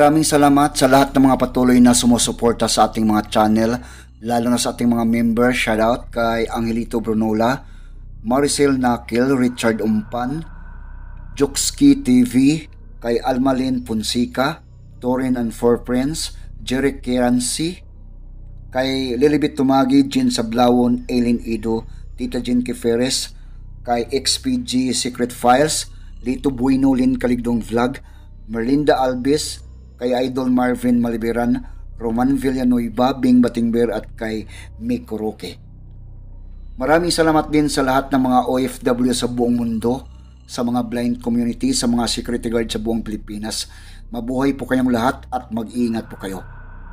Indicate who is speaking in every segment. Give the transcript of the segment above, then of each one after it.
Speaker 1: Maraming salamat sa lahat ng mga patuloy na sumusuporta sa ating mga channel, lalo na sa ating mga member. Shoutout kay Angelito Brunola, Maricel Nakil, Richard Umpan, Jokski TV, kay Almalin Fonseca, Torin and Four Friends, Jeric Kiransi, kay Lilibet Tumagi, Jean Sablawon, Aileen Ido, Tita Jean Kiferes, kay XPG Secret Files, Lito Bueno, Lin Kaligdong Vlog, Merlinda Albis, kay Idol Marvin Maliberan, Roman Villanueva, Bing Batingber at kay Miko Roque. Maraming salamat din sa lahat ng mga OFW sa buong mundo, sa mga blind community, sa mga security guard sa buong Pilipinas. Mabuhay po kayong lahat at mag-iingat po kayo.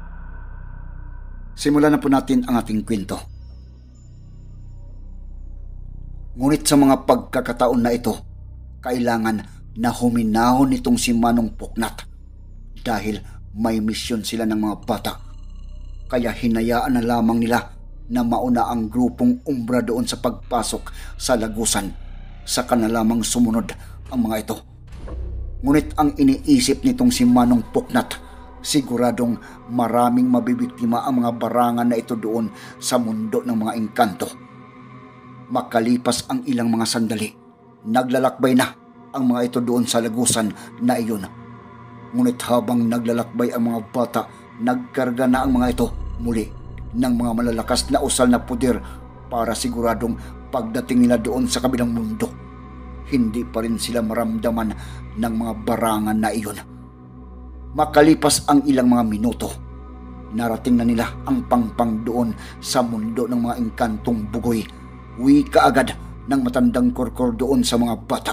Speaker 1: Simulan na po natin ang ating kwento. Ngunit sa mga pagkakataon na ito, kailangan na huminahon itong si Manong Puknat dahil may misyon sila ng mga bata. Kaya hinayaan na lamang nila na mauna ang grupong umbra doon sa pagpasok sa lagusan. Saka na lamang sumunod ang mga ito. Ngunit ang iniisip nitong si Manong Puknat, siguradong maraming mabibiktima ang mga barangan na ito doon sa mundo ng mga engkanto. Makalipas ang ilang mga sandali, naglalakbay na ang mga ito doon sa lagusan na iyon. Ngunit habang naglalakbay ang mga bata, nagkarga na ang mga ito muli ng mga malalakas na usal na puder para siguradong pagdating nila doon sa kabilang mundo, hindi pa rin sila maramdaman ng mga barangan na iyon. Makalipas ang ilang mga minuto, narating na nila ang pangpang doon sa mundo ng mga engkantong bugoy. Wika agad ng matandang korkor doon sa mga bata.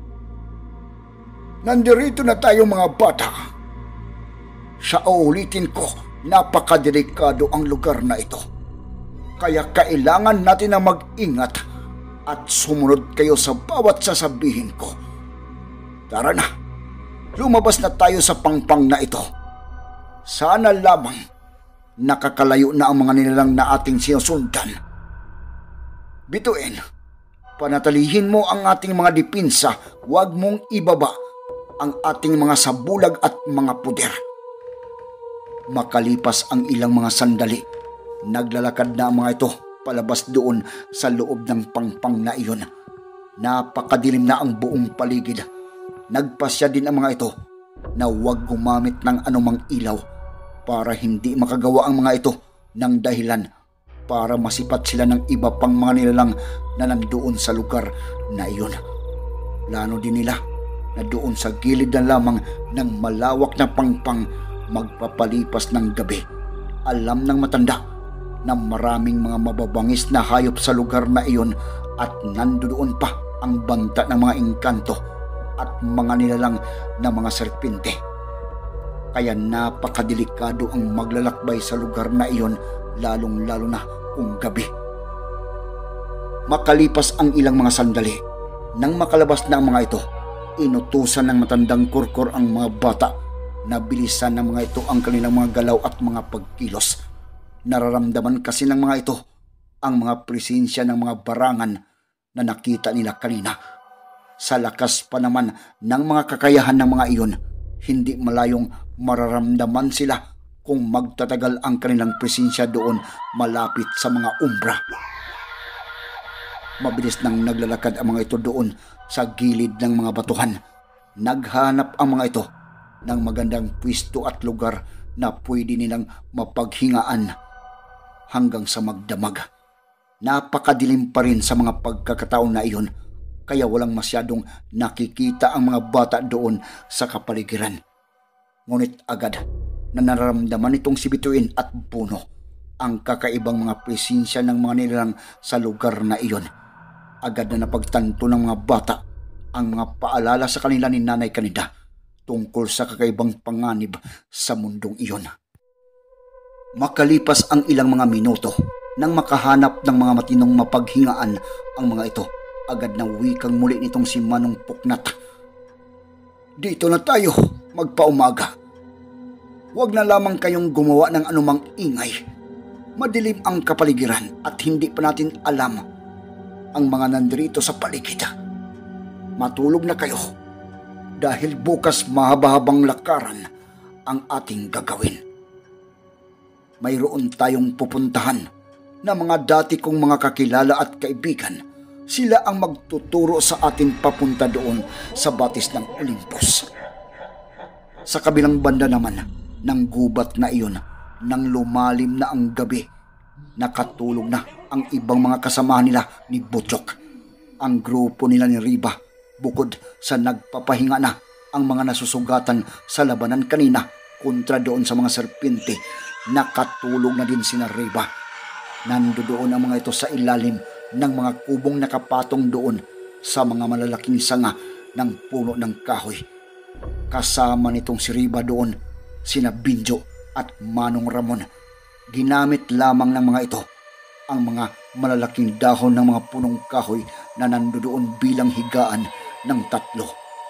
Speaker 1: Nandirito na tayo mga bata. Sa uulitin ko, napakadelikado ang lugar na ito. Kaya kailangan natin na mag-ingat at sumunod kayo sa bawat sasabihin ko. Tara na, lumabas na tayo sa pangpang na ito. Sana lamang nakakalayo na ang mga nilalang na ating sinusundan. Bituin, panatilihin mo ang ating mga dipinsa, huwag mong ibaba ang ating mga sabulag at mga puder. Makalipas ang ilang mga sandali, naglalakad na ang mga ito palabas doon sa loob ng pangpang na iyon. Napakadilim na ang buong paligid. Nagpasya din ang mga ito na huwag gumamit ng anumang ilaw para hindi makagawa ang mga ito ng dahilan para masipat sila ng iba pang mga nilalang na nandoon sa lugar na iyon. Plano din nila na doon sa gilid na lamang ng malawak na pangpang magpapalipas ng gabi. Alam ng matanda na maraming mga mababangis na hayop sa lugar na iyon at nandoon pa ang banta ng mga engkanto at mga nilalang na mga serpente. Kaya napakadelikado ang maglalakbay sa lugar na iyon, lalong-lalo na kung gabi. Makalipas ang ilang mga sandali, nang makalabas na ang mga ito, inutusan ng matandang kurkur ang mga bata na bilisan ng mga ito ang kanilang mga galaw at mga pagkilos. Nararamdaman kasi ng mga ito ang mga presensya ng mga barangan na nakita nila kanina. Sa lakas pa naman ng mga kakayahan ng mga iyon, hindi malayong mararamdaman sila kung magtatagal ang kanilang presensya doon malapit sa mga umbra. Mabilis nang naglalakad ang mga ito doon sa gilid ng mga batuhan. Naghanap ang mga ito ng magandang pwesto at lugar na pwede nilang mapaghingaan hanggang sa magdamag. Napakadilim pa rin sa mga pagkakataon na iyon, kaya walang masyadong nakikita ang mga bata doon sa kapaligiran. Ngunit agad na nararamdaman itong si Bituin at Puno ang kakaibang mga presensya ng mga nilalang sa lugar na iyon. Agad na napagtanto ng mga bata ang mga paalala sa kanila ni Nanay Kanida tungkol sa kakaibang panganib sa mundong iyon. Makalipas ang ilang mga minuto, nang makahanap ng mga matinong mapaghingaan ang mga ito, agad na wikang muli nitong si Manong Puknat. Dito na tayo, magpaumaga. Huwag na lamang kayong gumawa ng anumang ingay. Madilim ang kapaligiran at hindi pa natin alam ang mga nandito sa paligid. Matulog na kayo dahil bukas mahaba-habang lakaran ang ating gagawin. Mayroon tayong pupuntahan na mga dati kong mga kakilala at kaibigan. Sila ang magtuturo sa atin papunta doon sa batis ng Olympus. Sa kabilang banda naman ng gubat na iyon, nang lumalim na ang gabi, nakatulog na ang ibang mga kasamahan nila ni Butchok. Ang grupo nila ni Riba, bukod sa nagpapahinga na ang mga nasusugatan sa labanan kanina kontra doon sa mga serpente, nakatulog na din sina Riba. Nandoon ang mga ito sa ilalim ng mga kubong nakapatong doon sa mga malalaking sanga ng puno ng kahoy. Kasama nitong si Riba doon sina Binjo at Manong Ramon. Ginamit lamang ng mga ito ang mga malalaking dahon ng mga punong kahoy na nandoon bilang higaan ng tatlo.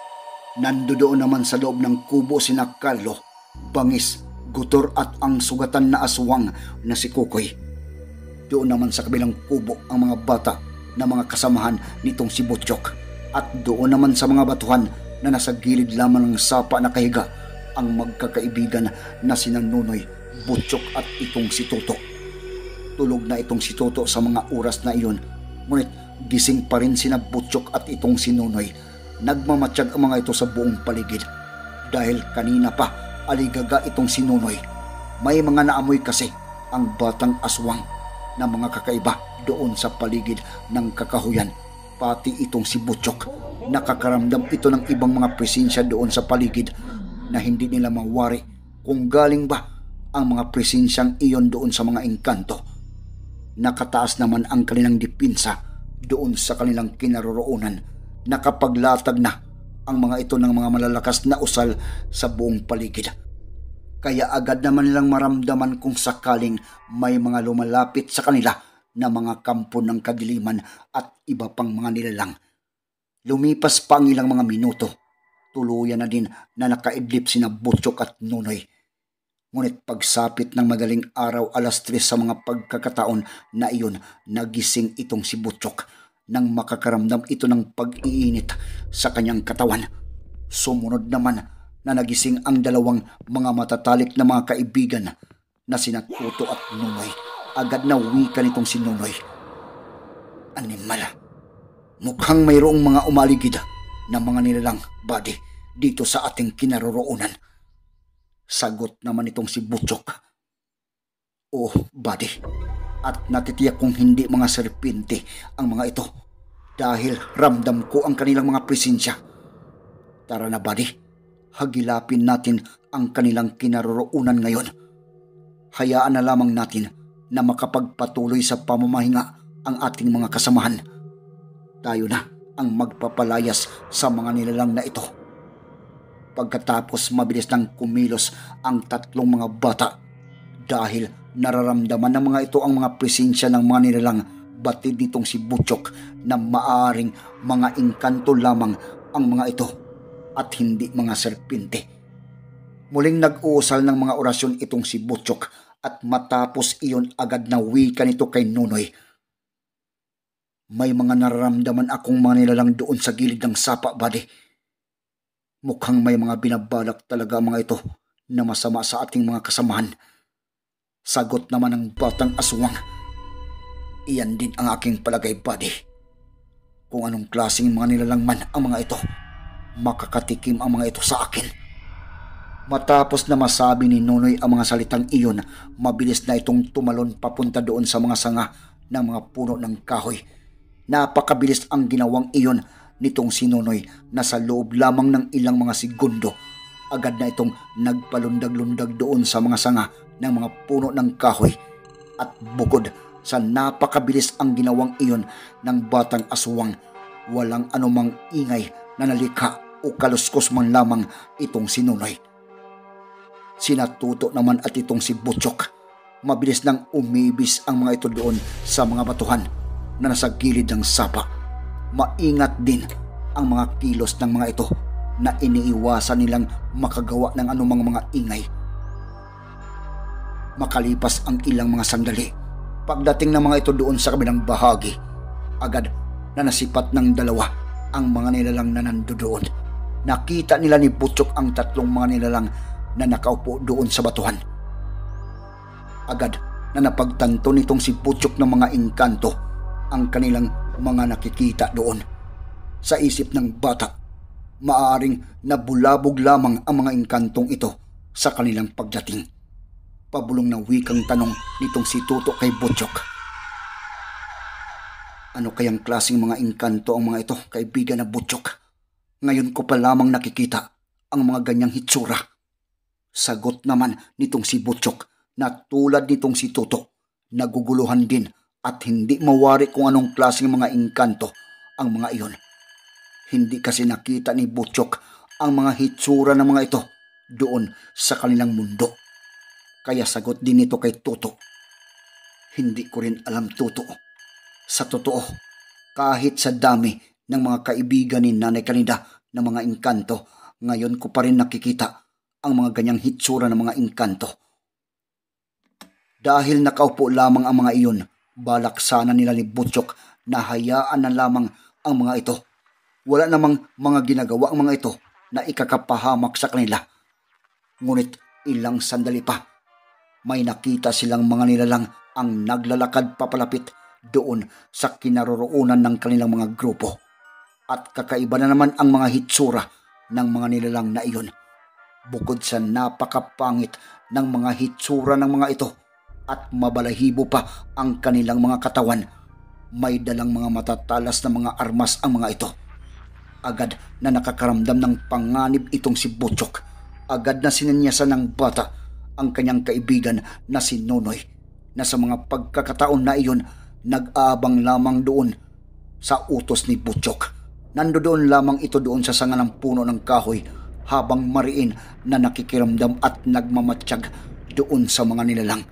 Speaker 1: Nandoon naman sa loob ng kubo sina Carlo, Bangis, Gutor at ang sugatan na aswang na si Kukoy. Doon naman sa kabilang kubo ang mga bata na mga kasamahan nitong si Butchok. At doon naman sa mga batuhan na nasa gilid lamang ng sapa na kahiga ang magkakaibigan na sina Nunoy, Butchok at itong si Toto. Tulog na itong si Toto sa mga oras na iyon, ngunit gising pa rin sina Butchok at itong si Nunoy. Nagmamatsyag ang mga ito sa buong paligid dahil kanina pa aligaga itong si Nunoy. May mga naamoy kasi ang batang aswang na mga kakaiba doon sa paligid ng kakahuyan. Pati itong si Butchok, nakakaramdam ito ng ibang mga presensya doon sa paligid na hindi nila mawari kung galing ba ang mga presensyang iyon doon sa mga engkanto. Nakataas naman ang kanilang dipinsa doon sa kanilang kinaroroonan. Nakapaglatag na ang mga ito ng mga malalakas na usal sa buong paligid. Kaya agad naman nilang maramdaman kung sakaling may mga lumalapit sa kanila na mga kampo ng kadiliman at iba pang mga nilalang. Lumipas pa ang ilang mga minuto, tuluyan na din na nakaidlip sina Butchok at Nunoy. Ngunit pagsapit ng madaling araw 3:00 sa mga pagkakataon na iyon, nagising itong si Butchok nang makakaramdam ito ng pag-iinit sa kanyang katawan. Sumunod naman na nagising ang dalawang mga matatalik na mga kaibigan na sina Toto at Nunoy. Agad na wika nitong si Nunoy. Animal, mukhang mayroong mga umaligid na mga nilalang body dito sa ating kinaroroonan. Sagot naman itong si Butchok. Oh, body. At natitiyak kong hindi mga serpente ang mga ito dahil ramdam ko ang kanilang mga presensya. Tara na, body. Hagilapin natin ang kanilang kinaroroonan ngayon. Hayaan na lamang natin na makapagpatuloy sa pamamahinga ang ating mga kasamahan. Tayo na ang magpapalayas sa mga nilalang na ito. Pagkatapos mabilis nang kumilos ang tatlong mga bata dahil nararamdaman ng mga ito ang mga presensya ng mga nilalang. Batid nitong si Butchok na maaring mga engkanto lamang ang mga ito at hindi mga serpente. Muling nag-uusal ng mga orasyon itong si Butchok at matapos iyon agad na wika nito kay Nunoy. May mga nararamdaman akong mga nilalang doon sa gilid ng sapa, bade. Mukhang may mga binabalak talaga mga ito na masama sa ating mga kasamahan. Sagot naman ng batang aswang. Iyan din ang aking palagay, bade. Kung anong klaseng mga nilalang man ang mga ito, makakatikim ang mga ito sa akin. Matapos na masabi ni Nunoy ang mga salitang iyon, mabilis na itong tumalon papunta doon sa mga sanga ng mga puno ng kahoy. Napakabilis ang ginawang iyon nitong si Nunoy na sa loob lamang ng ilang mga segundo, agad na itong nagpalundag-lundag doon sa mga sanga ng mga puno ng kahoy. At bukod sa napakabilis ang ginawang iyon ng batang aswang, walang anumang ingay na nalikha o kaluskos man lamang itong si Nunoy. Sina Toto naman at itong si Butchok, mabilis nang umibis ang mga ito doon sa mga batuhan na nasa gilid ng sapa. Maingat din ang mga kilos ng mga ito na iniiwasan nilang makagawa ng anumang mga ingay. Makalipas ang ilang mga sandali, pagdating ng mga ito doon sa kabilang bahagi, agad na nasipat ng dalawa ang mga nilalang na nandoon. Nakita nila ni Butchok ang tatlong mga nilalang na nakaupo doon sa batuhan. Agad na napagtanto nitong si Butchok ng mga engkanto ang kanilang mga nakikita doon. Sa isip ng bata, maaaring nabulabog lamang ang mga engkantong ito sa kanilang pagdating. Pabulong na wikang tanong nitong si Tuto kay Butchok. Ano kayang klaseng mga engkanto ang mga ito, kaibigan na Butchok? Ngayon ko pa lamang nakikita ang mga ganyang hitsura. Sagot naman nitong si Butchok na tulad nitong si Tuto, naguguluhan din at hindi mawari kung anong klaseng mga engkanto ang mga iyon. Hindi kasi nakita ni Butchok ang mga hitsura ng mga ito doon sa kanilang mundo. Kaya sagot din ito kay Tuto. Hindi ko rin alam, Tuto. Sa totoo, kahit sa dami ng mga kaibigan ni Nanay Kanida na mga engkanto, ngayon ko pa rin nakikita ang mga ganyang hitsura ng mga engkanto. Dahil nakaupo lamang ang mga iyon, balak sana nila ni Butchok na hayaan na lamang ang mga ito. Wala namang mga ginagawa ang mga ito na ikakapahamak sa kanila. Ngunit ilang sandali pa, may nakita silang mga nilalang ang naglalakad papalapit doon sa kinaroroonan ng kanilang mga grupo. At kakaiba na naman ang mga hitsura ng mga nilalang na iyon. Bukod sa napakapangit ng mga hitsura ng mga ito at mabalahibo pa ang kanilang mga katawan, may dalang mga matatalas na mga armas ang mga ito. Agad na nakakaramdam ng panganib itong si Butchok. Agad na sinanyasan ng bata ang kanyang kaibigan na si Nonoy, na sa mga pagkakataon na iyon nag-aabang lamang doon sa utos ni Butchok. Nandoon lamang ito doon sa sanga ng puno ng kahoy habang mariin na nakikiramdam at nagmamatsyag doon sa mga nilalang.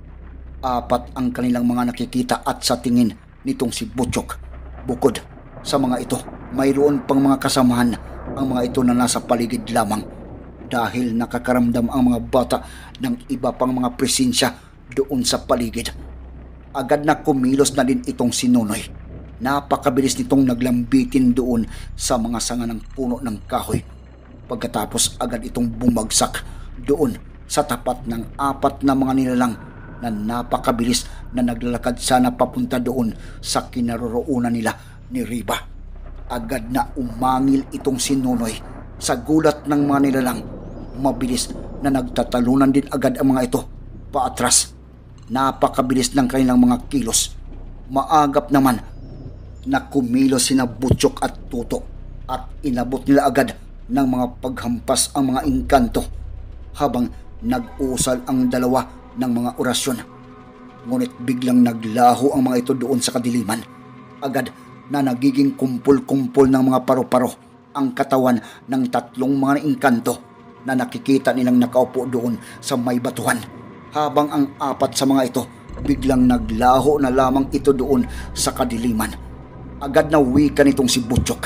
Speaker 1: 4 ang kanilang mga nakikita at sa tingin nitong si Butchok. Bukod sa mga ito, mayroon pang mga kasamahan ang mga ito na nasa paligid lamang. Dahil nakakaramdam ang mga bata ng iba pang mga presensya doon sa paligid. Agad na kumilos na din itong si Nonoy. Napakabilis nitong naglambitin doon sa mga sanga ng puno ng kahoy. Pagkatapos agad itong bumagsak doon sa tapat ng 4 na mga nilalang na napakabilis na naglalakad sana papunta doon sa kinaroroonan nila ni Riba. Agad na umangil itong si Nonoy. Sa gulat ng mga nilalang, mabilis na nagtatalunan din agad ang mga ito paatras. Napakabilis ng kanilang mga kilos. Maagap naman na kumilos sina Butchok at Tuto at inabot nila agad ng mga paghampas ang mga engkanto habang nag-usal ang dalawa ng mga orasyon. Ngunit biglang naglaho ang mga ito doon sa kadiliman. Agad na nagiging kumpul-kumpul ng mga paro-paro ang katawan ng 3 mga engkanto na nakikita nilang nakaupo doon sa may batuhan, habang ang 4 sa mga ito biglang naglaho na lamang ito doon sa kadiliman. Agad na wika nitong si Butchok.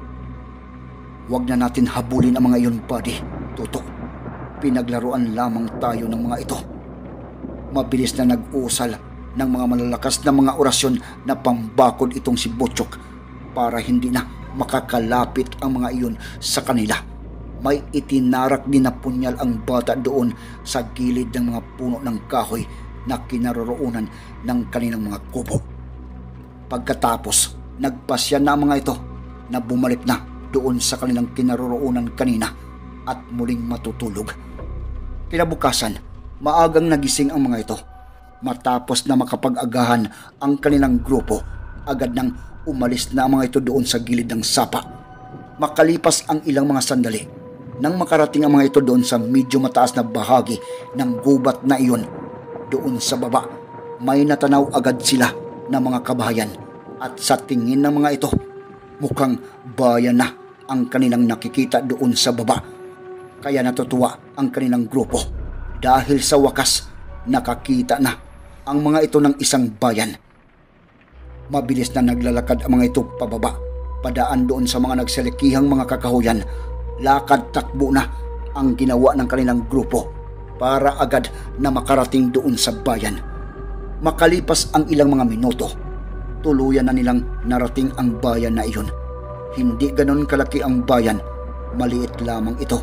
Speaker 1: Huwag na natin habulin ang mga iyon, buddy, Tuto. Pinaglaruan lamang tayo ng mga ito. Mabilis na nag-usal ng mga malalakas na mga orasyon na pambakod itong si Butchok para hindi na makakalapit ang mga iyon sa kanila. May itinarak din na punyal ang bata doon sa gilid ng mga puno ng kahoy na kinaroroonan ng kanilang mga kubo. Pagkatapos, nagpasya na ang mga ito na bumalik na doon sa kanilang kinaroroonan kanina at muling matutulog. Kinabukasan, maagang nagising ang mga ito. Matapos na makapag-agahan ang kanilang grupo, agad nang umalis na ang mga ito doon sa gilid ng sapa. Makalipas ang ilang mga sandali, nang makarating ang mga ito doon sa medyo mataas na bahagi ng gubat na iyon, doon sa baba, may natanaw agad sila na mga kabahayan. At sa tingin ng mga ito, mukhang bayan na ang kanilang nakikita doon sa baba. Kaya natutuwa ang kanilang grupo dahil sa wakas nakakita na ang mga ito ng isang bayan. Mabilis na naglalakad ang mga ito pababa, padaan doon sa mga nagsalikihang mga kakahuyan. Lakad takbo na ang ginawa ng kanilang grupo para agad na makarating doon sa bayan. Makalipas ang ilang mga minuto, tuluyan na nilang narating ang bayan na iyon. Hindi ganon kalaki ang bayan, maliit lamang ito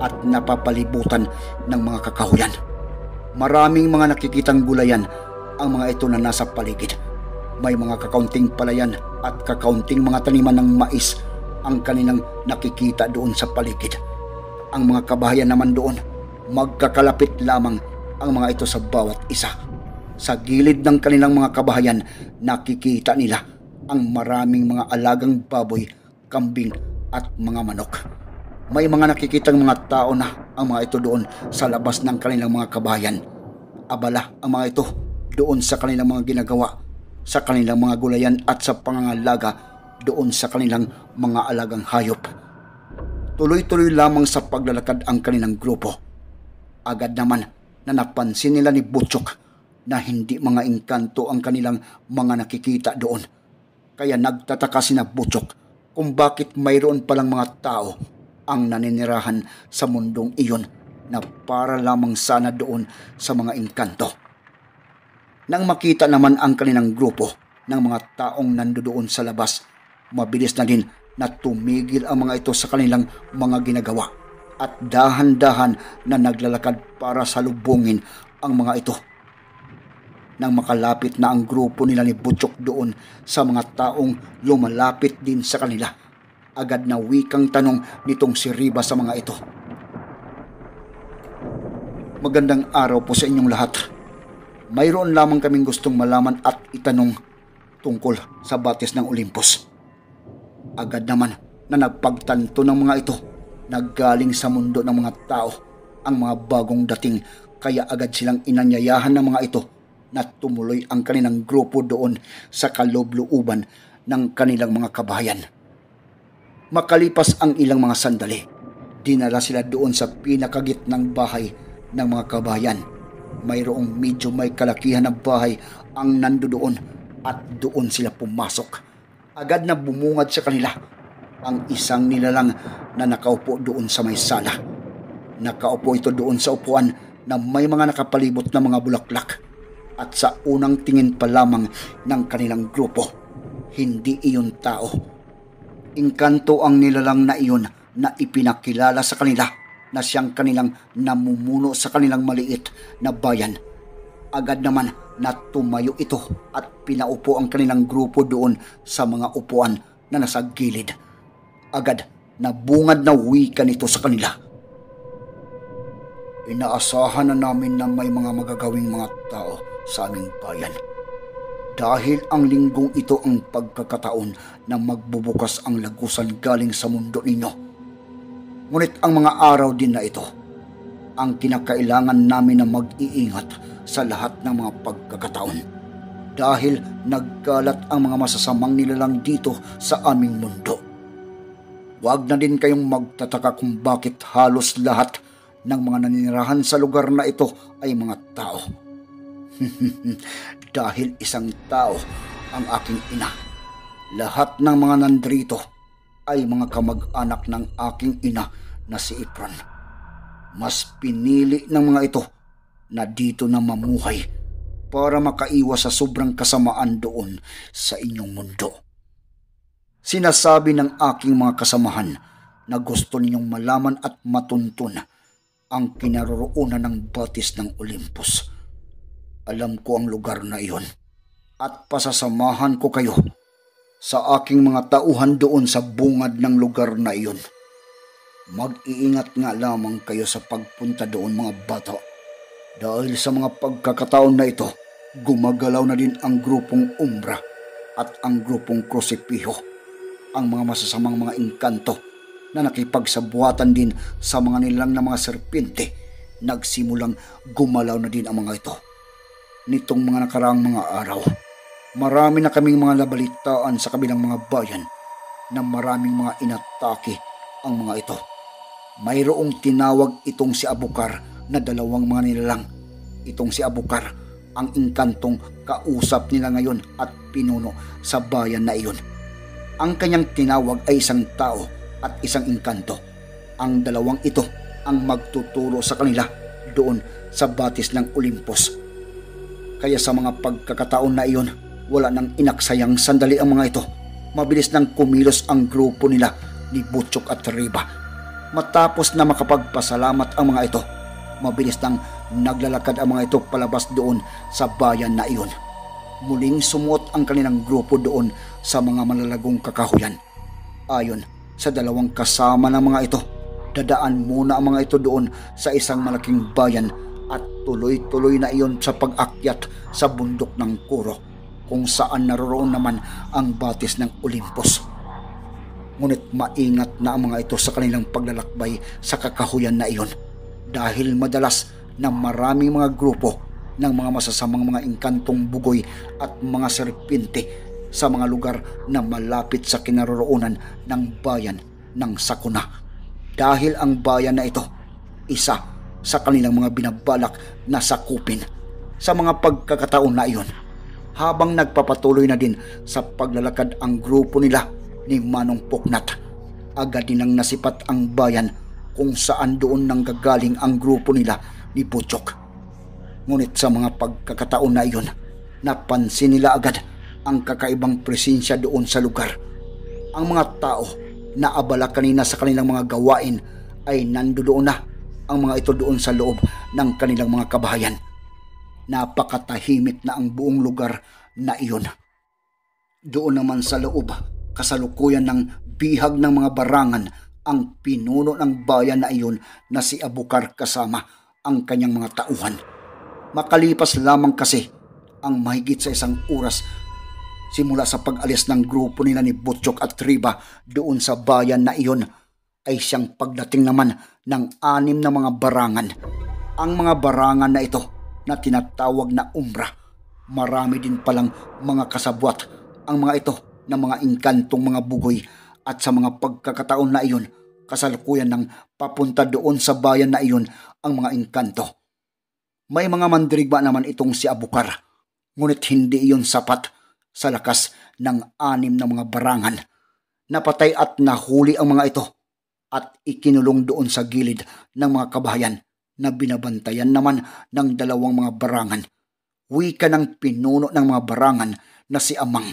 Speaker 1: at napapalibutan ng mga kakahuyan. Maraming mga nakikitang gulayan ang mga ito na nasa paligid. May mga kakaunting palayan at kakaunting mga taniman ng mais ang kanilang nakikita doon sa paligid. Ang mga kabahayan naman doon, magkakalapit lamang ang mga ito sa bawat isa. Sa gilid ng kanilang mga kabahayan, nakikita nila ang maraming mga alagang baboy, kambing at mga manok. May mga nakikitang mga tao na ang mga ito doon sa labas ng kanilang mga kabahayan. Abala ang mga ito doon sa kanilang mga ginagawa, sa kanilang mga gulayan at sa pangangalaga doon sa kanilang mga alagang hayop. Tuloy-tuloy lamang sa paglalakad ang kanilang grupo. Agad naman na napansin nila ni Butchok na hindi mga engkanto ang kanilang mga nakikita doon. Kaya nagtataka sina Butchok kung bakit mayroon palang mga tao ang naninirahan sa mundong iyon na para lamang sana doon sa mga engkanto. Nang makita naman ang kanilang grupo ng mga taong nandoon sa labas, mabilis na din na tumigil ang mga ito sa kanilang mga ginagawa at dahan-dahan na naglalakad para salubungin ang mga ito. Nang makalapit na ang grupo nila ni Butchok doon sa mga taong lumalapit din sa kanila, agad na wikang tanong nitong si Riba sa mga ito. Magandang araw po sa inyong lahat. Mayroon lamang kaming gustong malaman at itanong tungkol sa batis ng Olympus. Agad naman na nagpagtanto ng mga ito na galing sa mundo ng mga tao ang mga bagong dating, kaya agad silang inanyayahan ng mga ito na tumuloy ang kanilang grupo doon sa kaloob-looban ng kanilang mga kabahayan. Makalipas ang ilang mga sandali, dinala sila doon sa pinakagitnang bahay ng mga kabahayan. Mayroong medyo may kalakihan na bahay ang nandoon at doon sila pumasok. Agad na bumungad sa kanila ang isang nilalang na nakaupo doon sa may sala. Nakaupo ito doon sa upuan na may mga nakapalibot na mga bulaklak. At sa unang tingin pa lamang ng kanilang grupo, hindi iyon tao. Engkanto ang nilalang na iyon na ipinakilala sa kanila na siyang kanilang namumuno sa kanilang maliit na bayan. Agad naman na tumayo ito at pinaupo ang kanilang grupo doon sa mga upuan na nasa gilid. Agad na bungad na wika nito sa kanila. Inaasahan na namin na may mga magagawing mga tao sa aming bayan. Dahil ang linggong ito ang pagkakataon na magbubukas ang lagusan galing sa mundo ninyo. Ngunit ang mga araw din na ito, ang kinakailangan namin na mag-iingat sa lahat ng mga pagkakataon. Dahil nagkalat ang mga masasamang nilalang dito sa aming mundo. Huwag na din kayong magtataka kung bakit halos lahat ng mga naninirahan sa lugar na ito ay mga tao. Dahil isang tao ang aking ina. Lahat ng mga nandrito ay mga kamag-anak ng aking ina na si Efron. Mas pinili ng mga ito na dito na mamuhay para makaiwas sa sobrang kasamaan doon sa inyong mundo. Sinasabi ng aking mga kasamahan na gusto ninyong malaman at matuntun ang kinaroroonan ng batis ng Olympus. Alam ko ang lugar na iyon at pasasamahan ko kayo sa aking mga tauhan doon sa bungad ng lugar na iyon. Mag-iingat nga lamang kayo sa pagpunta doon mga bata, dahil sa mga pagkakataon na ito, gumagalaw na din ang grupong Umbra at ang grupong Crucifijo, ang mga masasamang mga engkanto na nakipagsabuhatan din sa mga nilang na mga serpente. Nagsimulang gumalaw na din ang mga ito. Nitong mga nakaraang mga araw, marami na kaming mga nabalitaan sa kabilang mga bayan na maraming mga inatake ang mga ito. Mayroong tinawag itong si Abukar na dalawang mga nilalang. Itong si Abukar ang engkantong kausap nila ngayon at pinuno sa bayan na iyon. Ang kanyang tinawag ay isang tao at isang engkanto. Ang dalawang ito ang magtuturo sa kanila doon sa batis ng Olympus. Kaya sa mga pagkakataon na iyon, wala nang inaksayang sandali ang mga ito. Mabilis nang kumilos ang grupo nila ni Butchok at Riba. Matapos na makapagpasalamat ang mga ito, mabilis nang naglalakad ang mga ito palabas doon sa bayan na iyon. Muling sumuot ang kanilang grupo doon sa mga malalagong kakahuyan. Ayon sa dalawang kasama ng mga ito, dadaan muna ang mga ito doon sa isang malaking bayan at tuloy-tuloy na iyon sa pag-akyat sa bundok ng Kuro, kung saan naroroon naman ang batis ng Olympus. Ngunit maingat na ang mga ito sa kanilang paglalakbay sa kakahuyan na iyon, dahil madalas na maraming mga grupo ng mga masasamang mga engkantong bugoy at mga serpente sa mga lugar na malapit sa kinaroroonan ng bayan ng Sakuna. Dahil ang bayan na ito, isa sa kanilang mga binabalak na sakupin sa mga pagkakataon na iyon. Habang nagpapatuloy na din sa paglalakad ang grupo nila ni Manong Poknat, agad nilang nasipat ang bayan kung saan doon nang gagaling ang grupo nila ni Butchok. Ngunit sa mga pagkakataon na iyon, napansin nila agad ang kakaibang presensya doon sa lugar. Ang mga tao na abala kanina sa kanilang mga gawain ay nandoon na ang mga ito doon sa loob ng kanilang mga kabahayan. Napakatahimik na ang buong lugar na iyon. Doon naman sa loob, kasalukuyan ng bihag ng mga barangan ang pinuno ng bayan na iyon na si Abukar kasama ang kanyang mga tauhan. Makalipas lamang kasi ang mahigit sa isang oras simula sa pag-alis ng grupo nila ni Butchok at Riba doon sa bayan na iyon, ay siyang pagdating naman ng 6 na mga barangan. Ang mga barangan na ito na tinatawag na umbra, marami din palang mga kasabwat ang mga ito na mga engkantong mga bugoy, at sa mga pagkakataon na iyon, kasalukuyan ng papunta doon sa bayan na iyon ang mga engkanto. May mga mandirigma naman itong si Abukar, ngunit hindi iyon sapat sa lakas ng 6 na mga barangan. Napatay at nahuli ang mga ito at ikinulong doon sa gilid ng mga kabahayan na binabantayan naman ng 2 mga barangan. Wika ng pinuno ng mga barangan na si Amang.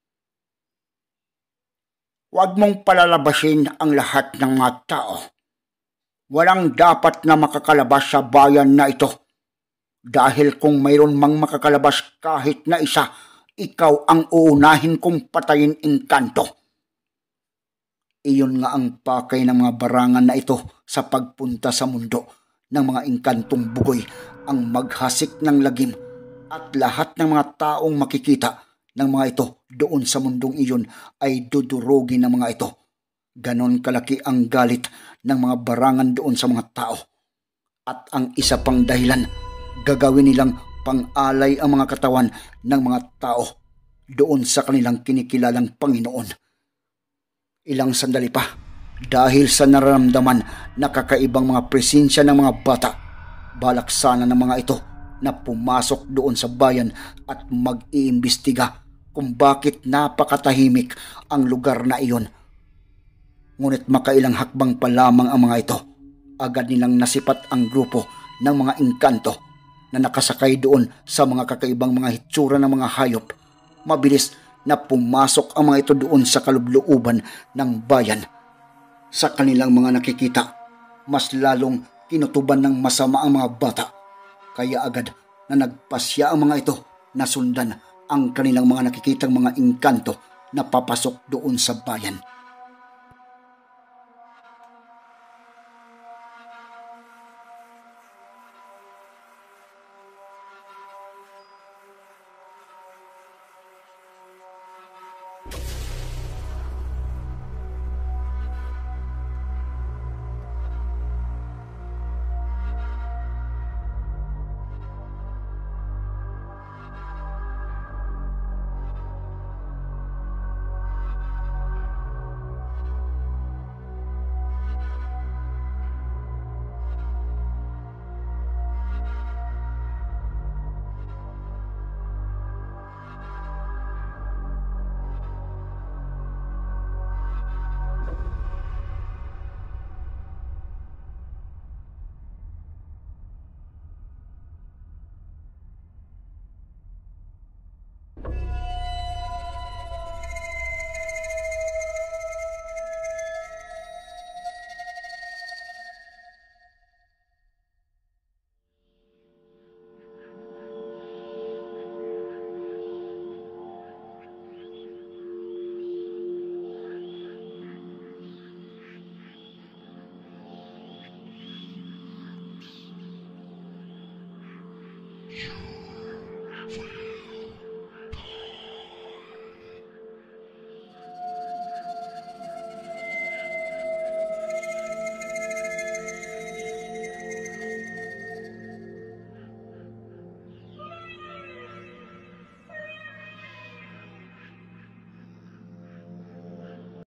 Speaker 1: "Huwag mong palalabasin ang lahat ng mga tao. Walang dapat na makakalabas sa bayan na ito. Dahil kung mayroon mang makakalabas kahit na isa, ikaw ang uunahin kong patayin, engkanto." Iyon nga ang pakay ng mga barangan na ito sa pagpunta sa mundo ng mga engkantong bugoy, ang maghasik ng lagim, at lahat ng mga taong makikita ng mga ito doon sa mundong iyon ay dudurugin ng mga ito. Ganon kalaki ang galit ng mga barangan doon sa mga tao. At ang isa pang dahilan, gagawin nilang pang-alay ang mga katawan ng mga tao doon sa kanilang kinikilalang Panginoon. Ilang sandali pa, dahil sa nararamdaman na kakaibang mga presensya ng mga bata, balak sana ng mga ito na pumasok doon sa bayan at mag-iimbestiga kung bakit napakatahimik ang lugar na iyon. Ngunit makailang hakbang pa lamang ang mga ito, agad nilang nasipat ang grupo ng mga engkanto na nakasakay doon sa mga kakaibang mga hitsura ng mga hayop. Mabilis na pumasok ang mga ito doon sa kalooban ng bayan. Sa kanilang mga nakikita, mas lalong kinutuban ng masama ang mga bata. Kaya agad na nagpasya ang mga ito na sundan ang kanilang mga nakikitang mga engkanto na papasok doon sa bayan.